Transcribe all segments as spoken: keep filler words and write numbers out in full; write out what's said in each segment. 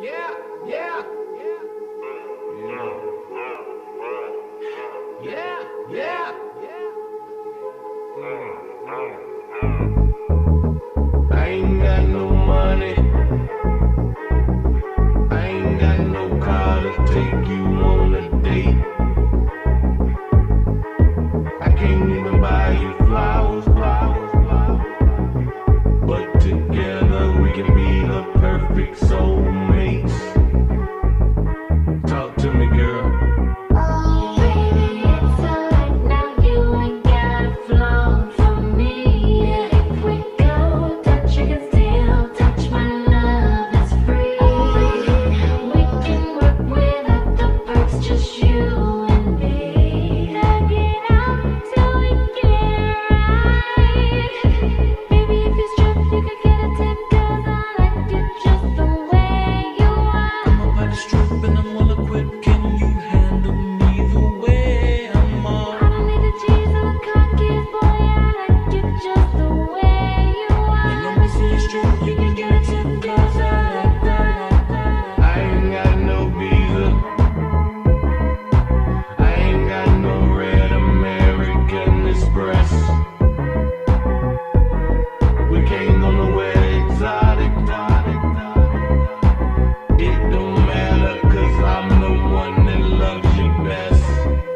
yeah, yeah, yeah, yeah, yeah. I ain't got no money. I ain't got no car to take you on a date. I can't even buy you flowers, flowers, flowers. But together we can be the perfect soulmates. Talk to me, girl. Oh, baby, it's alright now. You ain't gotta flow for me. If we go, touch, you can still touch. My love is free. We can work without the perks, just you and me. Tag it out till we get it right. Baby, if you're strapped, you can get a tip, 'cause I like you just the way you are. I'm about to strip and I'm well equipped. Can you handle me the way I'm on? I don't need the cheese or the car keys, boy. I like you just the way you are. And let me see you strip, you can get a tip, 'cause I like that, like that. I ain't got no visa. I ain't got no red American Express. We can't go nowhere exotic. It don't matter, 'cause I'm the one that loves you best.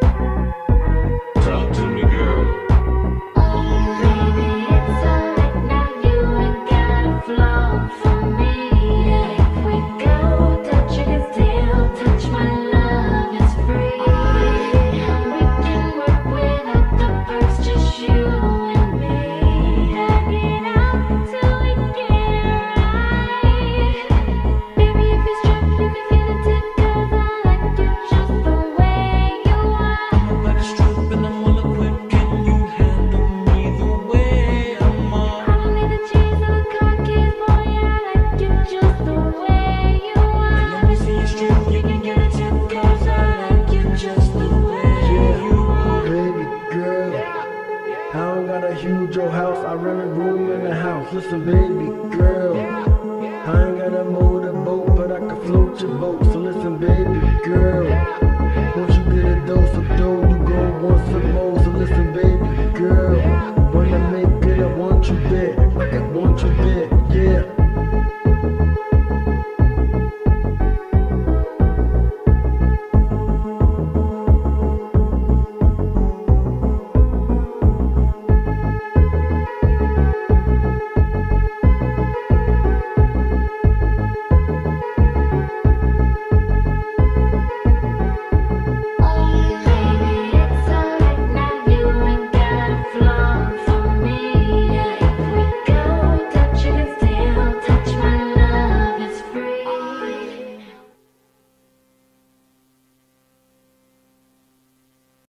Talk to me, girl. Oh, baby, it's alright now. You ain't gotta flow for me. If we go, touch, you can still touch. My love is free. We can work without the perks, just you and me. Tag it out till we get it right. Baby, if you're strapped, you can get a tip, 'cause I like you just the way you are. I'm about to strip and I'm well equipped. Can you handle me the way I'm I on? don't need the cheese or the car keys, boy. I like you just the way you are. And let me see you strip, you can get a tip, 'cause I like you just the way you are. Baby girl, I don't got a huge old house, I rent a room in the house. Listen, baby girl, I ain't got a motorboat, but I can float your boat.